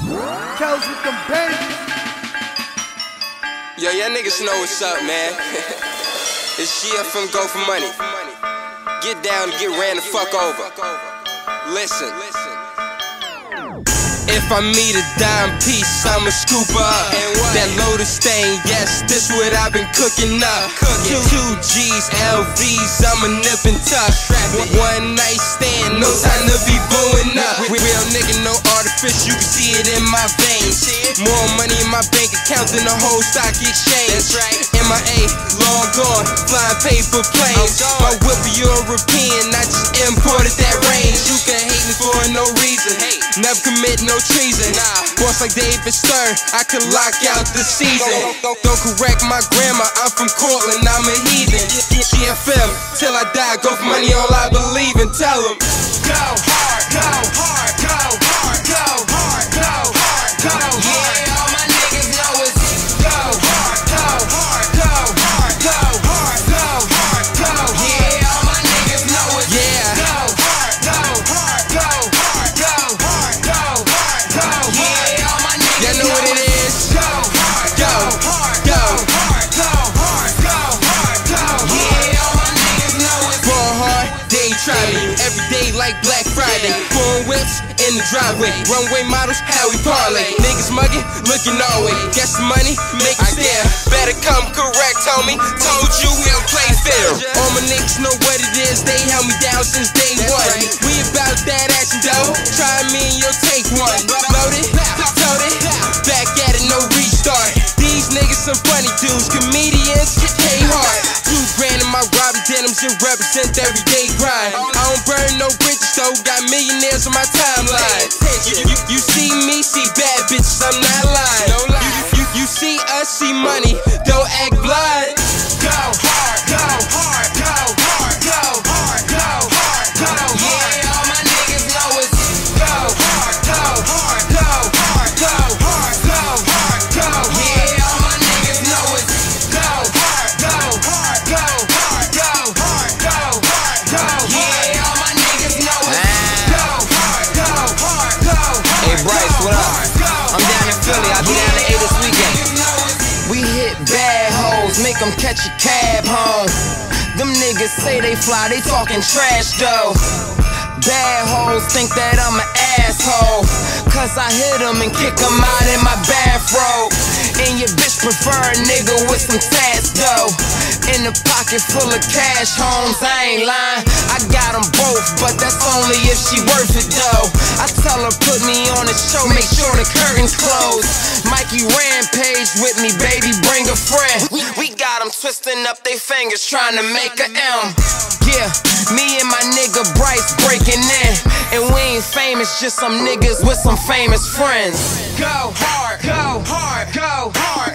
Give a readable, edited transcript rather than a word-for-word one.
Kells with them bangs. Yo, y'all niggas know what's up, man. It's Shia from Go For Money. Get down and get ran the fuck over. Listen. If I meet a dime piece, I'ma scoop up. That Lotus stain, yes, this what I've been cooking up. 2 G's, LVs, I'ma nip and tuck. One night stand, no time to be booing up. Real nigga, no artificial, you can see it in my veins. More money in my bank account than the whole stock exchange. MIA, long gone, flying paper planes. My whip a European, I just imported that range. You can hate me for no reason, never commit no treason. Boss like David Stern, I can lock out the season. Don't correct my grammar, I'm from Cortland, I'm a heathen. GFM, till I die, go for money, all I believe in. Tell them, go hard, go hard, go hard, go hard, go hard, go hard. Yeah, all my niggas know it's go hard, go hard, go hard, go hard, go hard, go hard. Yeah, all my niggas know it's go hard, go hard, go hard, go hard, go hard, go hard. Yeah, all my niggas y'all know what it is. Go hard, go hard, go hard, go hard, go hard, go hard. Yeah, all my niggas know it's ball hard. They ain't try me every day like Black Friday. Foreign whips in the driveway, runway models, how we parlay. Niggas mugging, looking our way. Guess the money, make it stare. Better come correct, homie. Told you we don't play fair. All my niggas know what it is. They held me down since day one. We about that action, though. Try me and you'll take one. Loaded, toted, back at it, no restart. These niggas some funny dudes, comedians, K hard. 2 grand in my Robbie denims and represent everyday grind. I don't burn no bridges though, got millionaires on my timeline. You see me, see bad bitches, I'm not lying. You see us, see money, don't act blind. Go hard, go hard, go hard, go hard, go hard, go hard. Yeah, all my niggas know it's go hard, go hard, go hard, go hard, go hard, go hard. Yeah, all my niggas know it's go hard, go hard, go hard, go hard, go hard, go hard. Yeah, all my niggas know it's go hard, go hard, go hard. Hey Bryce, what up? I'm down in Philly, I'll be down in A this weekend. We hit bad hoes, make them catch a cab home. Them niggas say they fly, they talking trash though. Bad hoes think that I'm an asshole, cause I hit them and kick them out in my bathrobe. And your bitch prefer a nigga with some tats though. In the pocket full of cash, homes, I ain't lying. I got them both, but that's only if she worth it though. I tell her put me on the show, make sure the curtains close. Mikey Rampage with me, baby, bring a friend. We got them twisting up they fingers trying to make a M. Yeah, me and my nigga Bryce breaking in. And we ain't famous, just some niggas with some famous friends. Go hard, go hard, go hard,